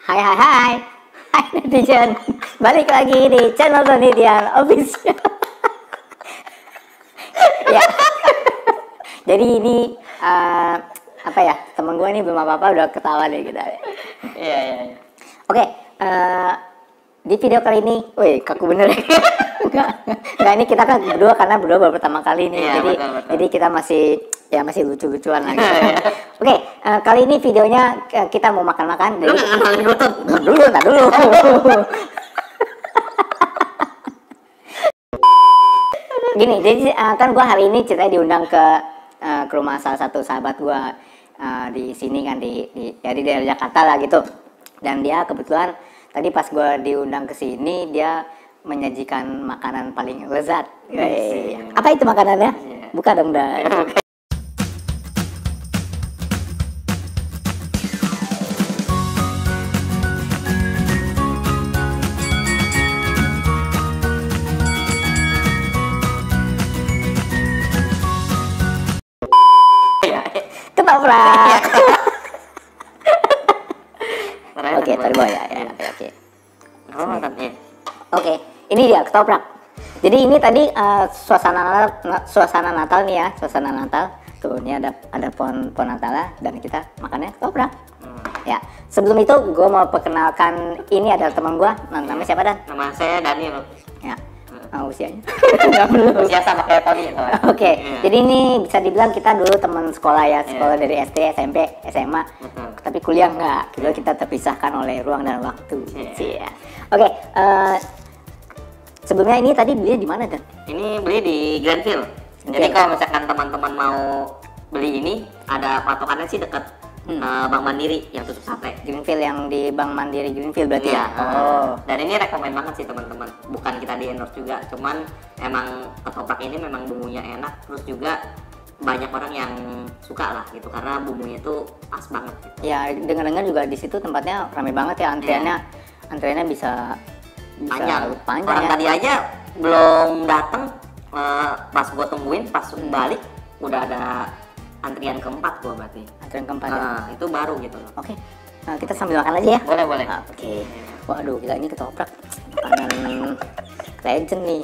Hai hai hai. Hai netizen. Balik lagi di channel Penelitian Official. Ya. Jadi ini apa ya? Temen gue ini belum apa-apa udah ketawa deh kita. Iya. Oke, di video kali ini, wih kaku bener ya. Enggak, ini kita kan berdua karena berdua baru pertama kali nih. Iya, Jadi betul. jadi kita masih lucu-lucuan lagi. Oke, kali ini videonya kita mau makan-makan. Lu nggak kenalin gue tuh? Ntar dulu. Gini, jadi kan gue hari ini ceritanya diundang ke rumah salah satu sahabat gue di sini kan di daerah Jakarta lah gitu. Dan dia kebetulan tadi pas gue diundang ke sini dia menyajikan makanan paling lezat. Apa itu makanannya? Buka dong dah. Ketoprak. Oke, terima ya. Oke. Oke, ini dia ketoprak. Jadi ini tadi suasana Natal nih ya, suasana Natal. Tuh, ini ada pohon Natal dan kita makannya ketoprak. Ya, sebelum itu gue mau perkenalkan ini adalah teman gue. Namanya siapa Dan? Nama saya Daniel. Ya. Usianya? Nggak perlu. Usia sama kayak Tony. Oke, jadi ini bisa dibilang kita dulu teman sekolah ya, sekolah dari SD, SMP, SMA. Tapi kuliah nggak, kita terpisahkan oleh ruang dan waktu. Oke, sebelumnya ini tadi beli di mana Dan? Ini beli di Greenfield. Jadi kalau misalkan teman-teman mau beli ini, ada patokannya sih dekat Bank Mandiri yang tutup sate. Greenfield yang di Bank Mandiri Greenfield berarti ya? Oh. Dan ini rekomen banget sih teman-teman. Bukan kita di endorse juga, cuman emang ketoprak ini memang bumbunya enak, terus juga banyak orang yang suka lah gitu karena bumbunya itu pas banget. Gitu. Ya, dengar-dengar juga di situ tempatnya ramai banget ya, antriannya bisa panjang ya. Orang tadi aja belum datang, pas gua tungguin pas balik udah ada antrian keempat gua berarti. Antrian keempat ya? Itu baru gitu loh. Oke. Nah, kita sambil makan aja ya? Boleh. Oke. Waduh, gila ini ketoprak makanan legend nih.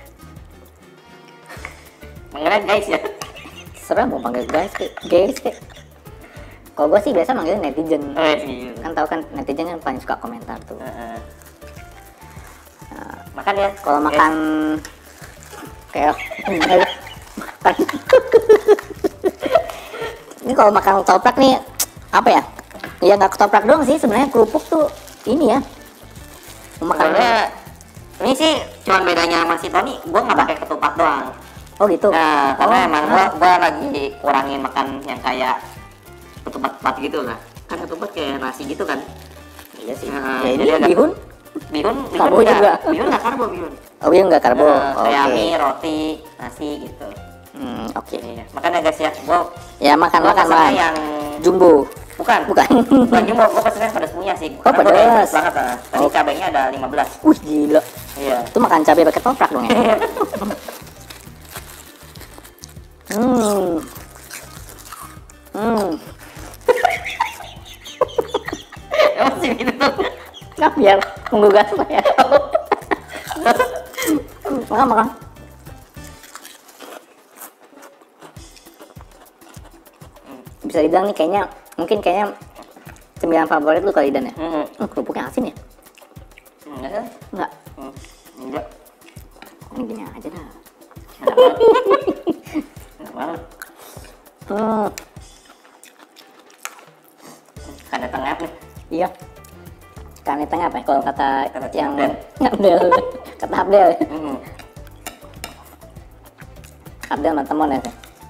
Manggilnya guys ya? Serah mau panggil guys kek. Kalau gue sih biasa manggilnya netizen. Kan tahu kan netizen kan paling suka komentar tuh. Makan ya? Kalau makan kayak ini kalau makan ketoprak nih apa ya? Ya nggak ketoprak doang sih sebenarnya, kerupuk tuh ini ya. Makannya ini sih cuman bedanya sama si Tony, gua nggak pakai ketupat doang. Oh gitu. Nah, karena emang gua lagi kurangin makan yang kayak ketupat gitu lah. Kan ketupat kayak nasi gitu kan. Iya sih. Ya ini bihun karbo juga. Bihun nggak karbo bihun. Oh bihun nggak karbo. Kayak mie, roti, nasi gitu. Oke. Makan ya guys ya. Gua makan yang jumbo. Bukan jumbo, gua pesennya pedas punya sih. Oh, pedas banget lah. Tadi cabenya ada 15. Wih gila. Iya. Itu makan cabai pakai ketoprak dong ya. Masih gitu tuh. Nggak, biar menggugah ya. Makan. Bisa dibilang nih kayaknya cemilan favorit lu kali Dan ya? Kerupuknya asin ya? Enggak. Enggak. Ini gini aja dah. Enak banget. Ada tengah nih. Iya. Karena tengah apa ya? Kalau kata yang Abdel. Kata Abdel. Abdel sama temen ya.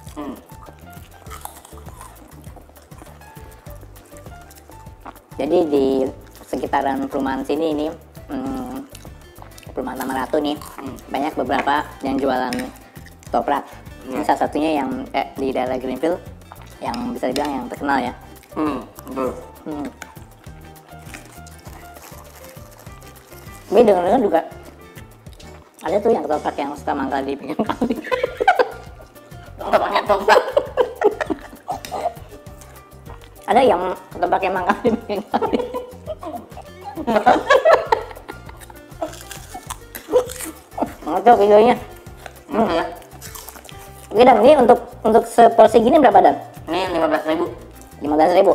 Jadi di sekitaran perumahan sini ini perumahan Taman Ratu nih banyak beberapa yang jualan ketoprak. Ini salah satunya yang di daerah Greenfield yang bisa dibilang yang terkenal ya. Betul. Tapi dengar-dengar juga ada tuh yang ketoprak yang suka mangkal di pinggir kali. Nggak pakai ketoprak. Ada yang ketoprak yang mangkal di pinggir kali. Mantap videonya. Ya. Oke Dan, ini untuk seporsi gini berapa Dan? Ini 15.000. 15.000.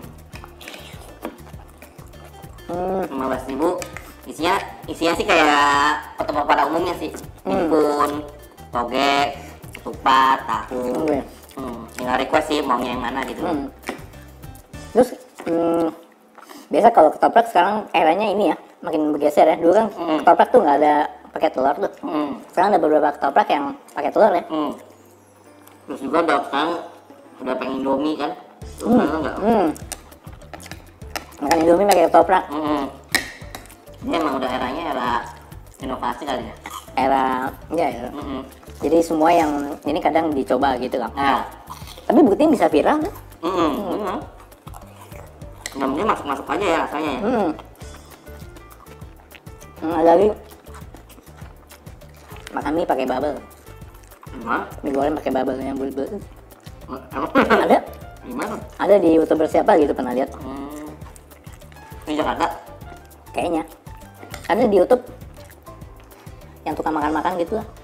15.000. Isinya sih kayak ketoprak pada umumnya sih. Bihun, toge, ketupat, tahu. Oke. Tinggal request sih maunya yang mana gitu. Terus biasa kalau ketoprak sekarang eranya ini ya makin bergeser ya. Dulu kan ketoprak tuh nggak ada pakai telur tuh. Sekarang ada beberapa ketoprak yang pakai telur ya. Terus juga sekarang udah pengen Indomie kan. Terus enggak? Makan Indomie pakai ketoprak. Ini emang udah eranya era inovasi kali ya. Era ya. Jadi semua yang ini kadang dicoba gitu kan. Nah, Tapi buktinya bisa viral kan? benar. Namanya masuk aja ya rasanya ya. Ada lagi makan mie pakai bubble. Mie goreng pakai bubble yang bulbul. Emang Ada? gimana? Ada di YouTuber siapa gitu pernah lihat? Di Jakarta? Kayaknya. Ada di YouTube yang tukang makan-makan gitu lah.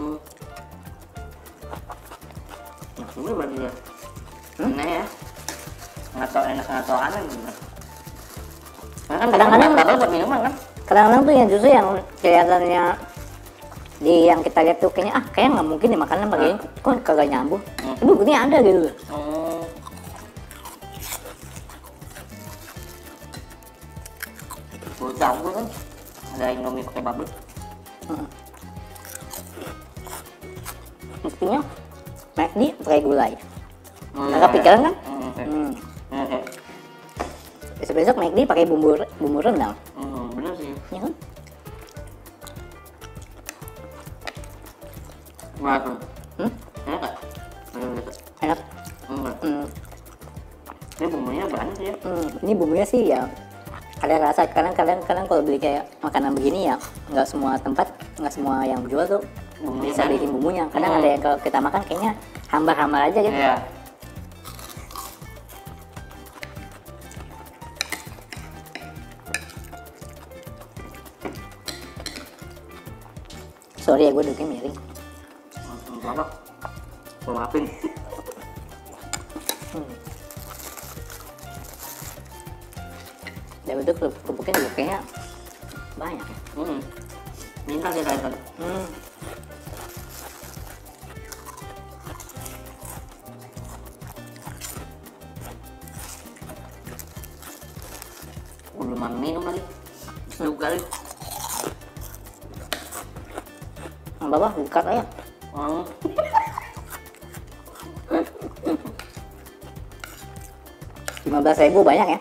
Nah, ini berarti ya. Enak ya. Nggak tau enak nggak tau aneh gitu. Karena kan Kadang-kadang- bubble buat minuman kan. Kadang-kadang tuh yang justru yang kelihatannya di yang kita lihat tuh kayaknya kayak nggak mungkin nih makanan pakai ini, kok kagak nyambung. Tapi buktinya ada gitu loh. Gue tahu kan ada Indomie pakai bubble. Buktinya McD pakai gulai. Nggak kepikiran kan? Oke. Besok-besok McD pakai bumbu rendang. Bener sih. Ya kan? Gimana tuh? Enak nggak? Enak. Enggak. Hmm. Ini bumbunya banyak sih ya. Ini bumbunya sih ya ada rasa. Kadang-kadang kalau beli kayak makanan begini ya nggak semua tempat, nggak semua yang jual tuh Bumbunya bisa kan? bikin bumbunya. Kadang ada yang kalau kita makan kayaknya hambar-hambar aja gitu. Iya. Sorry ya gue duduknya miring. Apa? Gue maafin. Dan itu kerupuknya juga kayaknya banyak ya. Minta sih saya tadi. Belum minum lagi. Juga kali. Bapak buka aja. 15.000 banyak ya.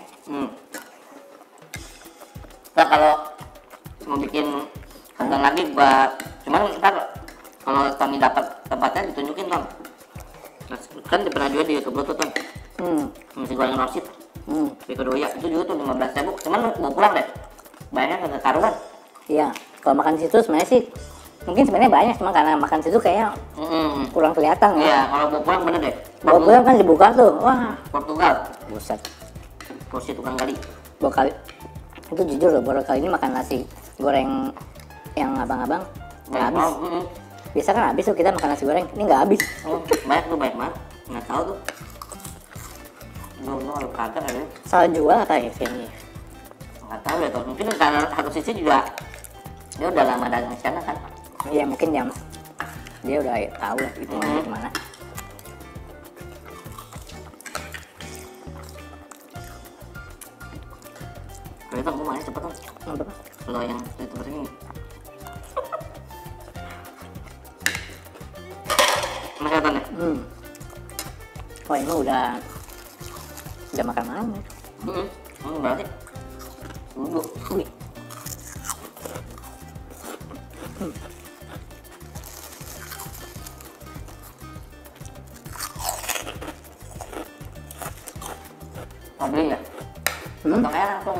Nah, kalau mau bikin konten lagi cuman ntar kalau kami dapat tempatnya ditunjukin Tom. Nah, kan pernah juga di YouTube lo tuh Tom. Nasi goreng roasted di Kedoya itu juga tuh 15.000. Cuman mau pulang deh, bayarnya kagak karuan. Iya, kalau makan di situ sebenarnya sih mungkin sebenarnya banyak, cuma karena makan situ kayaknya kurang kelihatan Iya, ya. kalau mau pulang bener deh. Kalau pulang kan dibuka tuh, wah, Portugal, buset. porsi tukang kali. Baru kali itu jujur loh, baru kali ini makan nasi goreng yang abang-abang nggak habis. Biasa kan habis tuh kita makan nasi goreng, ini nggak habis. Banyak tuh, banyak banget. Nggak tahu tuh. Belum kalau kagak ada. Salah jual apa ya kayaknya? Nggak tahu ya, Tom. Mungkin karena satu sisi juga dia udah lama dagang di sana kan. Iya mungkin jam dia udah tahu lah itu kemana. Kalau itu aku main cepet Tom. Apa? Kalau yang youtuber ini. Mana kelihatannya? Wah ini udah makan malam ya. Berarti duduk. Wih. Beli ya? Contohnya langsung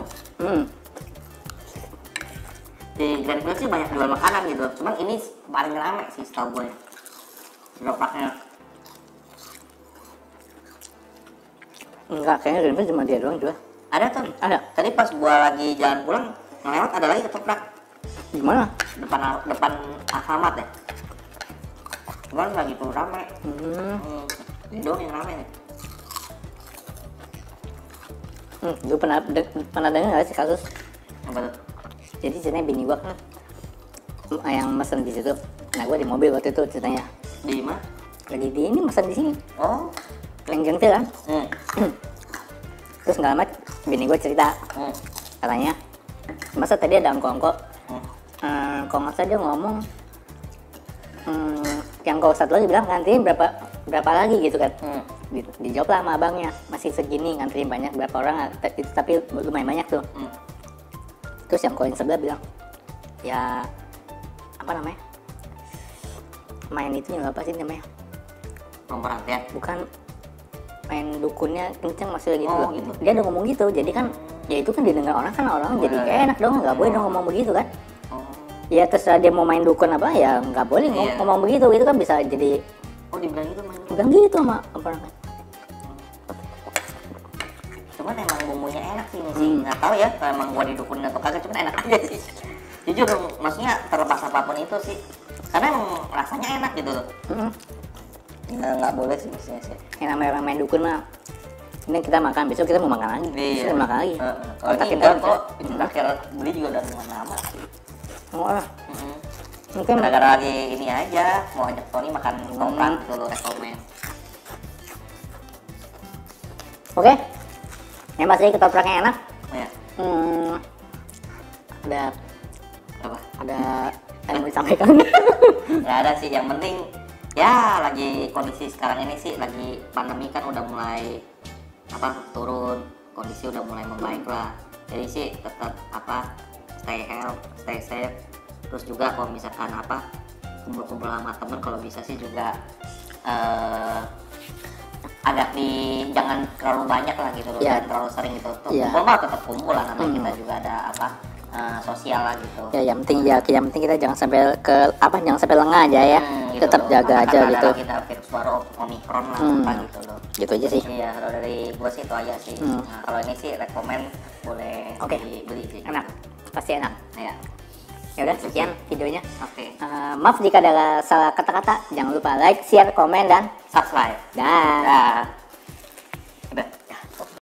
di Grand Grill sih banyak jual makanan gitu, cuman ini paling rame sih setahu gue. Gerobaknya. Enggak, kayaknya Greenfield cuma dia doang juga. Ada tuh. Ada. Tadi pas gua lagi jalan pulang ngelewat ada lagi ketoprak Di mana? depan Alfamart ya. Cuman lagi tuh rame. Ini doang yang rame nih. Gue pernah dengar nggak sih kasus? Apa tuh? Jadi ceritanya bini gue kan yang mesen di situ. Nah gue di mobil waktu itu ceritanya. Di mana? Lagi di ini mesen di sini. Oh. Lengjeng tuh kan. Terus nggak lama bini gue cerita. Katanya masa tadi ada angkong-angkong. Kalau nggak salah dia ngomong. Yang kau satu lagi bilang ngantriin berapa lagi gitu kan. Dijawab lah sama abangnya, masih segini ngantriin banyak berapa orang itu, tapi lumayan banyak tuh. Terus yang koin sebelah bilang ya apa namanya, main itu juga apa sih namanya, Perhatian. bukan main dukunnya kenceng maksudnya gitu. Oh, gitu. Dia udah ngomong gitu, jadi kan ya itu kan didengar orang kan, orang jadi kayak enak dong, nggak boleh dong ngomong begitu kan. Ya terserah dia mau main dukun apa ya nggak boleh ngomong begitu, itu kan bisa jadi. Oh dibilang gitu main dukun. Bilang gitu sama apa namanya. Cuman emang bumbunya enak sih sih. Nggak tahu ya kalau emang gua didukunin atau kagak, cuman enak aja sih. Jujur maksudnya terlepas apapun itu sih. Karena emang rasanya enak gitu loh. Ya nggak boleh sih mestinya sih. Yang namanya orang main dukun mah, ini kita makan, besok kita mau makan lagi, besok mau makan lagi. Kalau ini enggak kok, ini terakhir beli juga udah lumayan lama sih. Oh, mungkin Gara-gara lagi ini aja, mau ajak Tony makan ketoprak dulu rekomen. Oke. Yang pasti ketopraknya enak. Ya, Ada yang mau disampaikan. nggak ada sih, yang penting ya lagi kondisi sekarang ini sih lagi pandemi kan udah mulai turun, kondisi udah mulai membaik lah. Jadi sih tetap stay healthy, stay safe. Terus juga kalau misalkan kumpul-kumpul sama temen kalau bisa sih juga agak jangan terlalu banyak lah gitu loh, jangan terlalu sering gitu. Kumpul mah tetap kumpul lah, namanya kita juga ada sosial lah gitu. Ya yang penting kita jangan sampai jangan sampai lengah aja ya. Gitu Tetap loh. jaga aja Karena gitu. kita virus baru Omicron lah gitu loh. Gitu aja sih. Iya, kalau dari gua sih itu aja sih. Nah, kalau ini sih rekomen boleh dibeli sih. Enak. Pasti enak. Ya. Ya udah sekian videonya. Oke. Maaf jika ada salah kata-kata. Jangan lupa like, share, komen dan Subscribe. dah. Dah.